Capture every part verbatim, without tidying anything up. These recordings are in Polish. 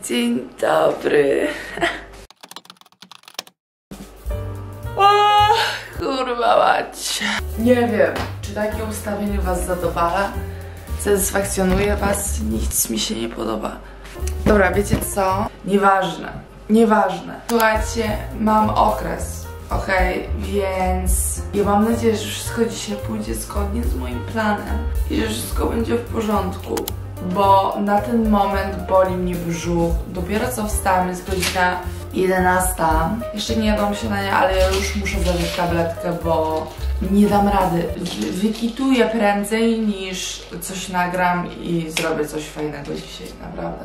Dzień dobry. O, kurwa mać. Nie wiem, czy takie ustawienie was zadowala? Satysfakcjonuje was? Nic mi się nie podoba. Dobra, wiecie co? Nieważne, nieważne. Słuchajcie, mam okres, okej? Okay? Więc ja mam nadzieję, że wszystko dzisiaj pójdzie zgodnie z moim planem i że wszystko będzie w porządku. Bo na ten moment boli mnie brzuch. Dopiero co wstałam, jest godzina jedenasta. Jeszcze nie jadłam śniadania, ale ja już muszę zażyć tabletkę, bo nie dam rady. Wykituję prędzej niż coś nagram i zrobię coś fajnego dzisiaj, naprawdę.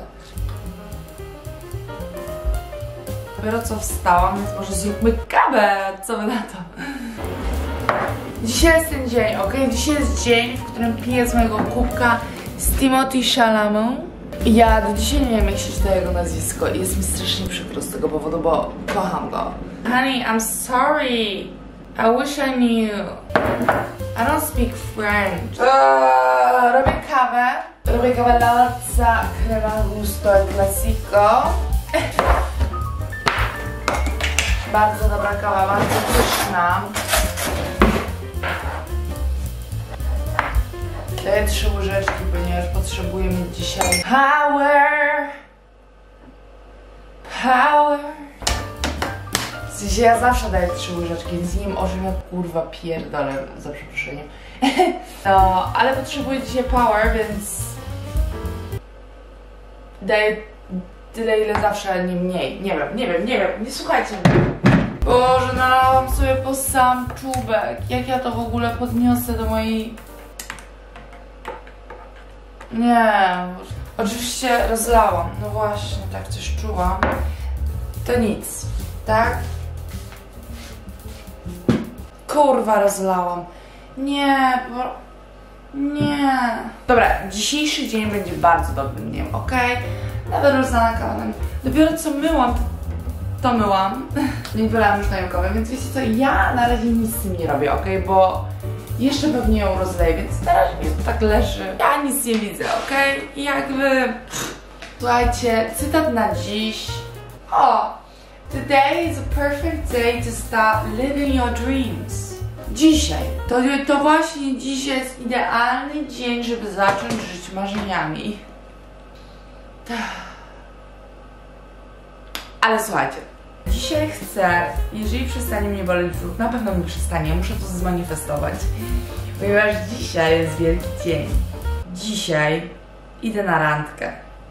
Dopiero co wstałam, więc może zróbmy kawę. Co wy na to? Dzisiaj jest ten dzień, ok? Dzisiaj jest dzień, w którym piję z mojego kubka z Timothée Chalamet. Ja do dzisiaj nie wiem, jak się czyta jego nazwisko i jest mi strasznie przykro z tego powodu, bo kocham go. Honey, I'm sorry. I wish I knew. I don't speak French. Eee, robię kawę. Robię kawę Lalazza Crema Gusto Classico. Bardzo dobra kawa, bardzo pyszna. Daję trzy łyżeczki, ponieważ potrzebuję mieć dzisiaj power. Power. W sensie ja zawsze daję trzy łyżeczki, więc nie wiem, o czym ja kurwa pierdolę, za przeproszeniem. No, ale potrzebuję dzisiaj power, więc daję tyle, ile zawsze, ale nie mniej. Nie wiem, nie wiem, nie wiem, nie słuchajcie mnie. Boże, nalałam sobie po sam czubek. Jak ja to w ogóle podniosę do mojej... Nie, oczywiście rozlałam, no właśnie, tak coś czułam. To nic, tak? Kurwa, rozlałam. Nie, bo... Nie. Dobra, dzisiejszy dzień będzie bardzo dobrym dniem, ok? Nawet rozlana kawa. Dopiero co myłam, to myłam. Nie wylałam już na ją kawę, więc wiecie co, ja na razie nic z tym nie robię, ok? Bo jeszcze pewnie ją rozleję, więc na razie mi tak leży. Ja nic nie widzę, ok? I jakby... Słuchajcie, cytat na dziś. O! Today is a perfect day to start living your dreams. Dzisiaj. To, to właśnie dzisiaj jest idealny dzień, żeby zacząć żyć marzeniami. Ale słuchajcie. Dzisiaj chcę, jeżeli przestanie mnie boleć brzuch, na pewno mi przestanie, muszę to zmanifestować, ponieważ dzisiaj jest wielki dzień. Dzisiaj idę na randkę.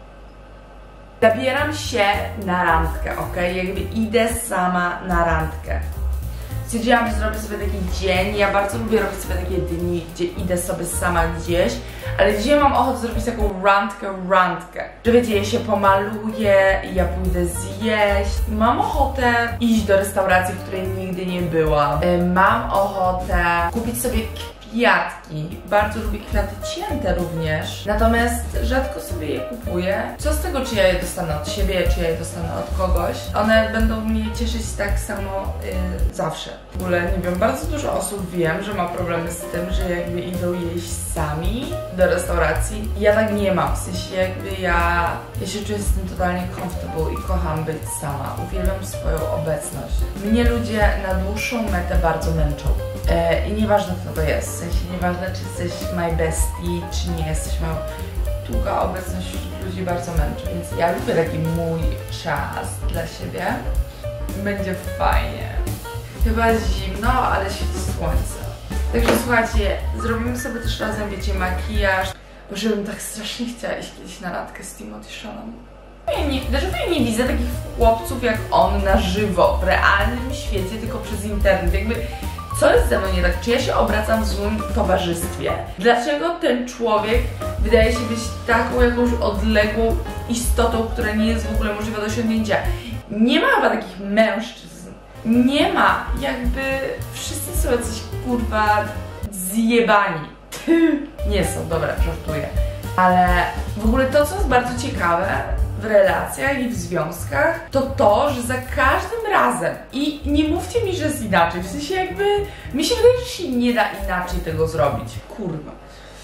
Zabieram się na randkę, ok? Jakby idę sama na randkę. Stwierdziłam, że zrobię sobie taki dzień. Ja bardzo lubię robić sobie takie dni, gdzie idę sobie sama gdzieś, ale dzisiaj mam ochotę zrobić taką randkę, randkę. Że wiecie, ja się pomaluję, ja pójdę zjeść. Mam ochotę iść do restauracji, w której nigdy nie byłam. Mam ochotę kupić sobie kwiatki. Bardzo lubię kwiaty cięte również, natomiast rzadko sobie je kupuję. Co z tego, czy ja je dostanę od siebie, czy ja je dostanę od kogoś? One będą mnie cieszyć tak samo yy, zawsze. W ogóle, nie wiem, bardzo dużo osób wiem, że ma problemy z tym, że jakby idą jeść sami do restauracji. Ja tak nie mam, w sensie jakby ja, ja się czuję z tym totalnie comfortable i kocham być sama. Uwielbiam swoją obecność. Mnie ludzie na dłuższą metę bardzo męczą. Yy, I nieważne, kto to jest. W sensie nieważne, czy jesteś my bestie, czy nie jesteś moją. Długa obecność wśród ludzi bardzo męczy, więc ja lubię taki mój czas dla siebie. Będzie fajnie. Chyba jest zimno, ale świeci słońce. Także słuchajcie, zrobimy sobie też razem, wiecie, makijaż. Bo żebym tak strasznie chciała iść kiedyś na randkę z Timothée Chalamet. Ja nie, dlaczego ja nie widzę takich chłopców jak on na żywo, w realnym świecie, tylko przez internet? Jakby, co jest ze mną nie tak? Czy ja się obracam w złym towarzystwie? Dlaczego ten człowiek wydaje się być taką jakąś odległą istotą, która nie jest w ogóle możliwa do osiągnięcia? Nie ma chyba takich mężczyzn. Nie ma. Jakby wszyscy są jacyś kurwa zjebani. Nie są, dobra, żartuję. Ale w ogóle to, co jest bardzo ciekawe w relacjach i w związkach, to to, że za każdym razem, i nie mówcie mi, że jest inaczej, w sensie jakby mi się wydaje, że się nie da inaczej tego zrobić, kurwa,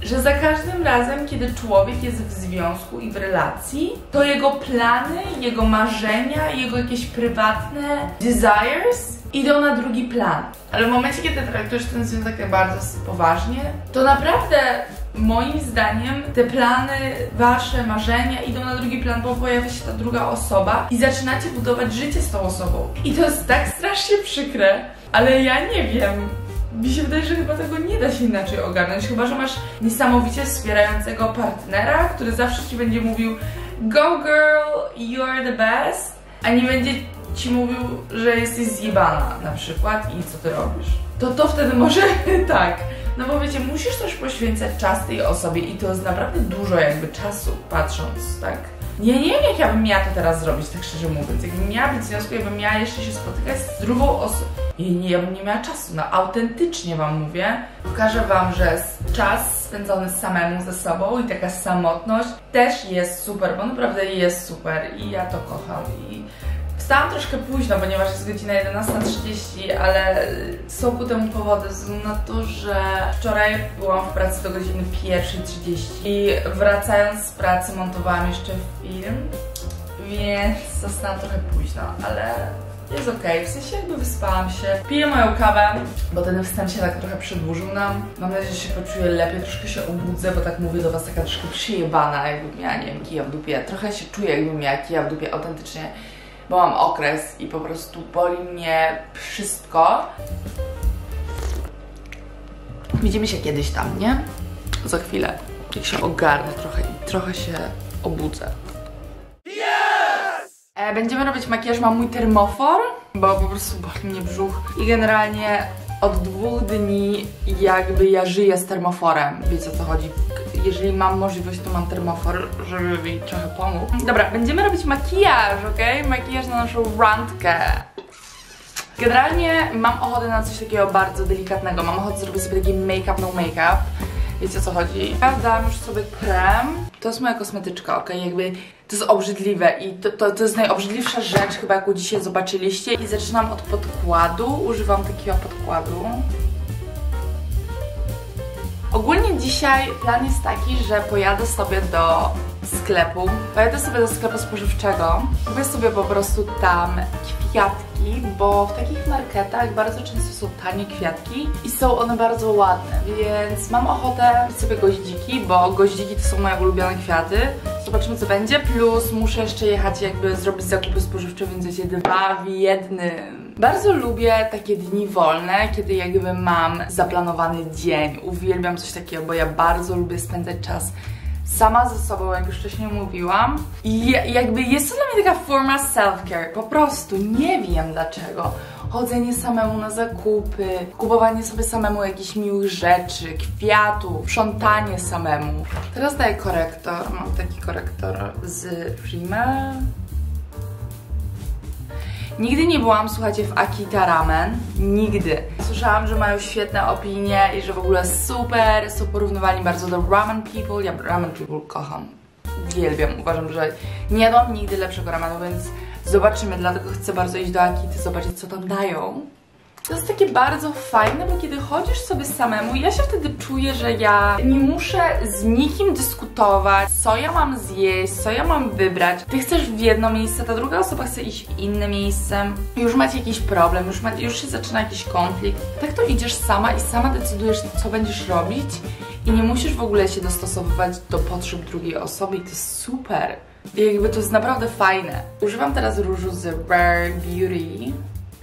że za każdym razem, kiedy człowiek jest w związku i w relacji, to jego plany, jego marzenia, jego jakieś prywatne desires idą na drugi plan. Ale w momencie, kiedy traktujesz ten związek bardzo poważnie, to naprawdę moim zdaniem te plany, wasze marzenia idą na drugi plan, bo pojawia się ta druga osoba i zaczynacie budować życie z tą osobą. I to jest tak strasznie przykre, ale ja nie wiem. Mi się wydaje, że chyba tego nie da się inaczej ogarnąć, chyba że masz niesamowicie wspierającego partnera, który zawsze ci będzie mówił go girl, you're the best, a nie będzie ci mówił, że jesteś zjebana na przykład i co ty robisz. To to wtedy może tak. No bo wiecie, musisz też poświęcać czas tej osobie i to jest naprawdę dużo jakby czasu, patrząc, tak? Ja nie wiem, jak ja bym miała to teraz zrobić, tak szczerze mówiąc. Jakbym miała być w związku, ja bym miała jeszcze się spotykać z drugą osobą. I nie, ja bym nie miała czasu, no autentycznie wam mówię. Pokażę wam, że czas spędzony samemu ze sobą i taka samotność też jest super, bo naprawdę jest super i ja to kocham. I wstałam troszkę późno, ponieważ jest godzina jedenasta trzydzieści, ale są ku temu powody, ze względu na to, że wczoraj byłam w pracy do godziny pierwszej trzydzieści i wracając z pracy montowałam jeszcze film, więc zostałam trochę późno, ale jest okej, okay. W sensie jakby wyspałam się. Piję moją kawę, bo ten wstęp się tak trochę przedłużył nam. Mam nadzieję, że się poczuję lepiej, troszkę się obudzę, bo tak mówię do was taka troszkę przyjebana, jakbym miała, nie wiem, kija w dupie. Trochę się czuję, jakbym miała kija w dupie, autentycznie. Bo mam okres i po prostu boli mnie wszystko. Widzimy się kiedyś tam, nie? Za chwilę. Jak się ogarnę trochę i trochę się obudzę. Yes! E, będziemy robić makijaż, mam mój termofor, bo po prostu boli mnie brzuch. I generalnie od dwóch dni jakby ja żyję z termoforem. Wiecie, o co chodzi? Jeżeli mam możliwość, to mam termofor, żeby mi trochę pomógł. Dobra, będziemy robić makijaż, okej? Okay? Makijaż na naszą randkę. Generalnie mam ochotę na coś takiego bardzo delikatnego. Mam ochotę zrobić sobie taki make-up, no make-up. Wiecie, o co chodzi? Ja dam już sobie krem. To jest moja kosmetyczka, okej? Okay? Jakby to jest obrzydliwe i to, to, to jest najobrzydliwsza rzecz chyba, jaką dzisiaj zobaczyliście. I zaczynam od podkładu. Używam takiego podkładu. Ogólnie dzisiaj plan jest taki, że pojadę sobie do sklepu. Pojadę sobie do sklepu spożywczego. Kupię sobie po prostu tam kwiatki, bo w takich marketach bardzo często są tanie kwiatki i są one bardzo ładne, więc mam ochotę kupić sobie goździki, bo goździki to są moje ulubione kwiaty. Zobaczymy, co będzie, plus muszę jeszcze jechać jakby zrobić zakupy spożywcze, więc będzie dwa w jednym. Bardzo lubię takie dni wolne, kiedy jakby mam zaplanowany dzień. Uwielbiam coś takiego, bo ja bardzo lubię spędzać czas sama ze sobą, jak już wcześniej mówiłam. I jakby jest to dla mnie taka forma self-care. Po prostu nie wiem dlaczego. Chodzenie samemu na zakupy, kupowanie sobie samemu jakichś miłych rzeczy, kwiatów, sprzątanie samemu. Teraz daję korektor. Mam taki korektor z Rimmel. Nigdy nie byłam, słuchajcie, w Akita Ramen. Nigdy. Słyszałam, że mają świetne opinie i że w ogóle super, są porównywani bardzo do Ramen People. Ja Ramen People kocham. Uwielbiam. Uważam, że nie jadłam nigdy lepszego ramenu, więc zobaczymy. Dlatego chcę bardzo iść do Akity, zobaczyć, co tam dają. To jest takie bardzo fajne, bo kiedy chodzisz sobie samemu, ja się wtedy czuję, że ja nie muszę z nikim dyskutować, co ja mam zjeść, co ja mam wybrać. Ty chcesz w jedno miejsce, ta druga osoba chce iść w inne miejsce. Już macie jakiś problem, już, ma, już się zaczyna jakiś konflikt. Tak to idziesz sama i sama decydujesz, co będziesz robić i nie musisz w ogóle się dostosowywać do potrzeb drugiej osoby i to jest super. I jakby to jest naprawdę fajne. Używam teraz różu z Rare Beauty.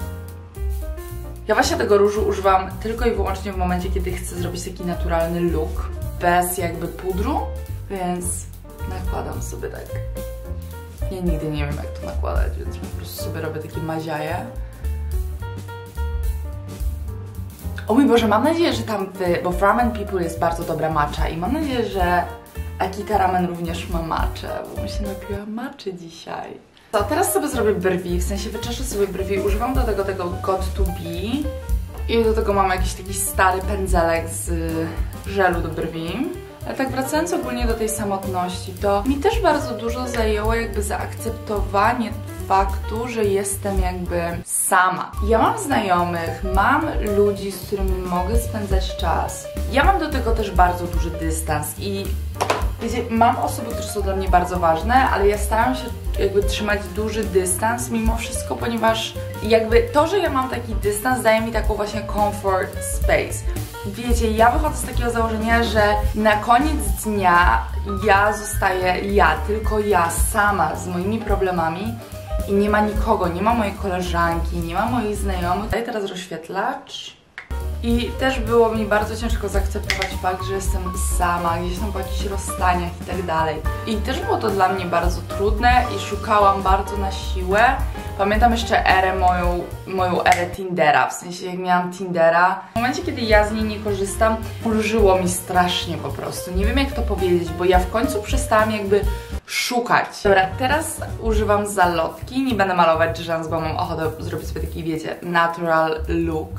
Ja właśnie tego różu używam tylko i wyłącznie w momencie, kiedy chcę zrobić taki naturalny look, bez jakby pudru, więc nakładam sobie tak. Ja nigdy nie wiem, jak to nakładać, więc po prostu sobie robię takie maziaje. O mój Boże, mam nadzieję, że tam w, bo w Ramen People jest bardzo dobra matcha i mam nadzieję, że Akita Ramen również ma matchę, bo mi się napiła matchy dzisiaj. To teraz sobie zrobię brwi, w sensie wyczeszę sobie brwi, używam do tego tego Got to Be i do tego mam jakiś taki stary pędzelek z żelu do brwi. Ale tak wracając ogólnie do tej samotności, to mi też bardzo dużo zajęło jakby zaakceptowanie faktu, że jestem jakby sama. Ja mam znajomych, mam ludzi, z którymi mogę spędzać czas. Ja mam do tego też bardzo duży dystans i wiecie, mam osoby, które są dla mnie bardzo ważne, ale ja staram się jakby trzymać duży dystans mimo wszystko, ponieważ jakby to, że ja mam taki dystans, daje mi taką właśnie comfort space. Wiecie, ja wychodzę z takiego założenia, że na koniec dnia ja zostaję ja, tylko ja sama z moimi problemami i nie ma nikogo, nie ma mojej koleżanki, nie ma moich znajomych. Daję teraz rozświetlacz. I też było mi bardzo ciężko zaakceptować fakt, że jestem sama, gdzieś tam po jakichś rozstaniach i tak dalej. I też było to dla mnie bardzo trudne i szukałam bardzo na siłę. Pamiętam jeszcze erę moją, moją erę Tindera, w sensie jak miałam Tindera. W momencie, kiedy ja z niej nie korzystam, ulżyło mi strasznie po prostu. Nie wiem jak to powiedzieć, bo ja w końcu przestałam jakby szukać. Dobra, teraz używam zalotki, nie będę malować rzęs, bo mam ochotę zrobić sobie taki, wiecie, natural look.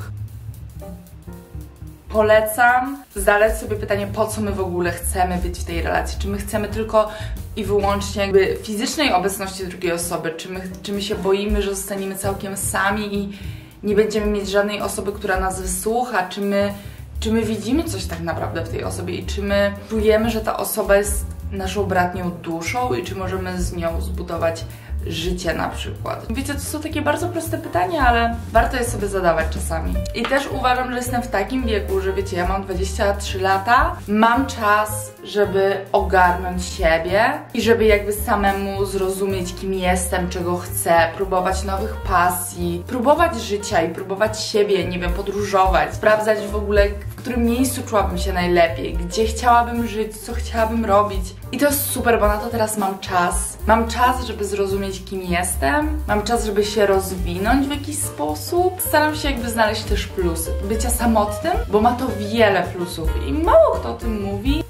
Polecam zadać sobie pytanie, po co my w ogóle chcemy być w tej relacji. Czy my chcemy tylko i wyłącznie jakby fizycznej obecności drugiej osoby, czy my, czy my się boimy, że zostaniemy całkiem sami i nie będziemy mieć żadnej osoby, która nas wysłucha, czy my, czy my widzimy coś tak naprawdę w tej osobie i czy my czujemy, że ta osoba jest naszą bratnią duszą i czy możemy z nią zbudować życie na przykład. Wiecie, to są takie bardzo proste pytania, ale warto je sobie zadawać czasami. I też uważam, że jestem w takim wieku, że wiecie, ja mam dwadzieścia trzy lata, mam czas, żeby ogarnąć siebie i żeby jakby samemu zrozumieć, kim jestem, czego chcę, próbować nowych pasji, próbować życia i próbować siebie, nie wiem, podróżować, sprawdzać w ogóle, w którym miejscu czułabym się najlepiej, gdzie chciałabym żyć, co chciałabym robić. I to jest super, bo na to teraz mam czas. Mam czas, żeby zrozumieć, kim jestem. Mam czas, żeby się rozwinąć w jakiś sposób. Staram się jakby znaleźć też plusy bycia samotnym, bo ma to wiele plusów i mało kto o tym mówi.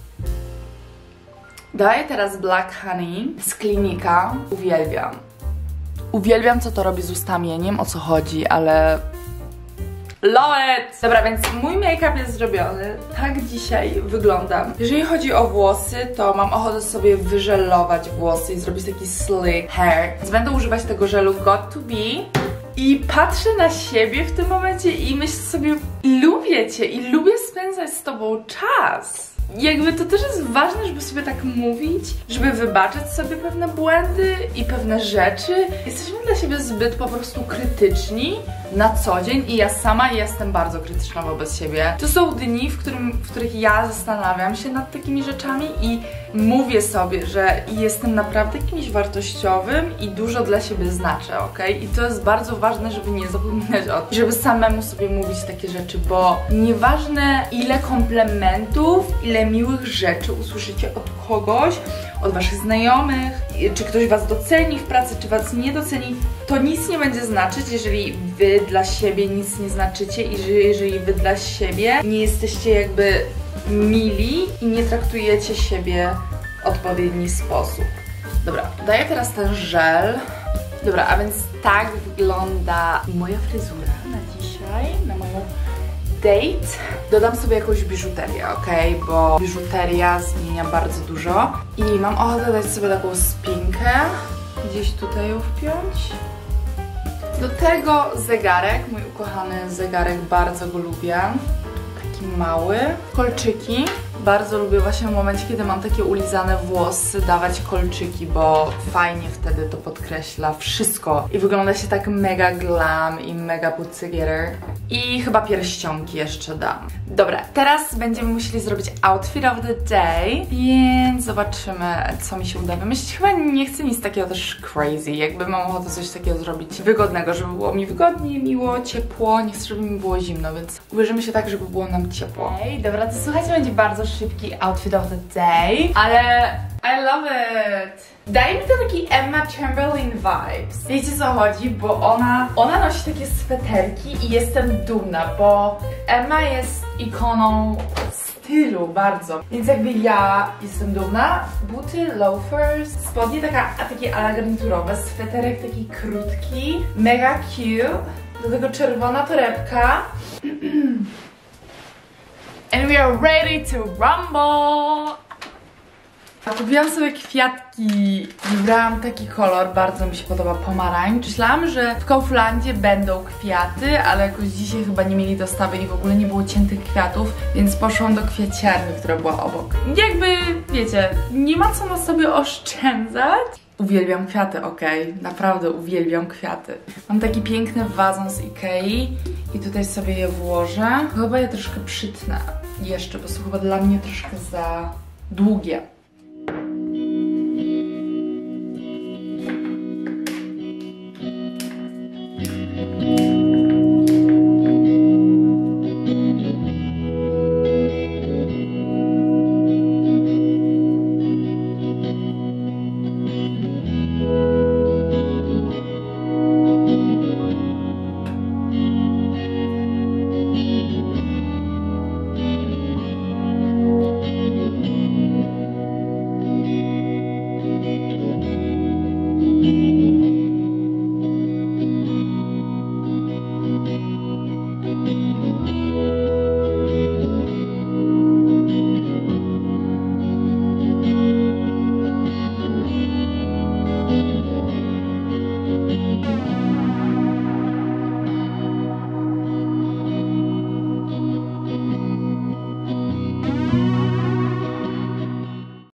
Daję teraz Black Honey z Klinika. Uwielbiam. Uwielbiam, co to robi z ustami. Ja nie wiem, o co chodzi, ale love it! Dobra, więc mój make-up jest zrobiony. Tak dzisiaj wyglądam. Jeżeli chodzi o włosy, to mam ochotę sobie wyżelować włosy i zrobić taki slick hair. Więc będę używać tego żelu Got to Be. I patrzę na siebie w tym momencie i myślę sobie, lubię cię i lubię spędzać z tobą czas. Jakby to też jest ważne, żeby sobie tak mówić, żeby wybaczyć sobie pewne błędy i pewne rzeczy. Jesteśmy dla siebie zbyt po prostu krytyczni na co dzień i ja sama jestem bardzo krytyczna wobec siebie. To są dni, w, którym, w których ja zastanawiam się nad takimi rzeczami i mówię sobie, że jestem naprawdę kimś wartościowym i dużo dla siebie znaczę, ok? I to jest bardzo ważne, żeby nie zapominać o tym, żeby samemu sobie mówić takie rzeczy, bo nieważne ile komplementów, ile miłych rzeczy usłyszycie od kogoś, od waszych znajomych, czy ktoś was doceni w pracy, czy was nie doceni, to nic nie będzie znaczyć, jeżeli wy dla siebie nic nie znaczycie i że jeżeli wy dla siebie nie jesteście jakby mili i nie traktujecie siebie w odpowiedni sposób. Dobra, daję teraz ten żel. Dobra, a więc tak wygląda moja fryzura na dzisiaj, na moją date. Dodam sobie jakąś biżuterię, ok? Bo biżuteria zmienia bardzo dużo. I mam ochotę dać sobie taką spinkę, gdzieś tutaj ją wpiąć. Do tego zegarek, mój ukochany zegarek, bardzo go lubię. Taki mały. Kolczyki. Bardzo lubię właśnie w momencie, kiedy mam takie ulizane włosy, dawać kolczyki, bo fajnie wtedy to podkreśla wszystko i wygląda się tak mega glam i mega put together. I chyba pierścionki jeszcze dam. Dobra, teraz będziemy musieli zrobić outfit of the day, więc zobaczymy, co mi się uda wymyślić. Chyba nie chcę nic takiego też crazy, jakby mam ochotę coś takiego zrobić wygodnego, żeby było mi wygodnie, miło, ciepło, nie chcę, żeby mi było zimno, więc ubierzemy się tak, żeby było nam ciepło. Okej, okay, dobra, to słuchajcie, będzie bardzo szybki outfit of the day, ale I love it! Daje mi to taki Emma Chamberlain vibes. Wiecie co chodzi? Bo ona, ona nosi takie sweterki i jestem dumna, bo Emma jest ikoną stylu bardzo. Więc jakby ja jestem dumna. Buty, loafers, spodnie taka, takie ala garniturowe, sweterek taki krótki, mega cute. Do tego czerwona torebka. And we are ready to rumble! Kupiłam sobie kwiatki, wybrałam taki kolor, bardzo mi się podoba, pomarańcz. Myślałam, że w Kauflandzie będą kwiaty, ale jakoś dzisiaj chyba nie mieli dostawy i w ogóle nie było ciętych kwiatów, więc poszłam do kwieciarni, która była obok. Jakby, wiecie, nie ma co na sobie oszczędzać. Uwielbiam kwiaty, okej, okay. Naprawdę uwielbiam kwiaty. Mam taki piękny wazon z Ikei i tutaj sobie je włożę. Chyba je troszkę przytnę jeszcze, bo są chyba dla mnie troszkę za długie.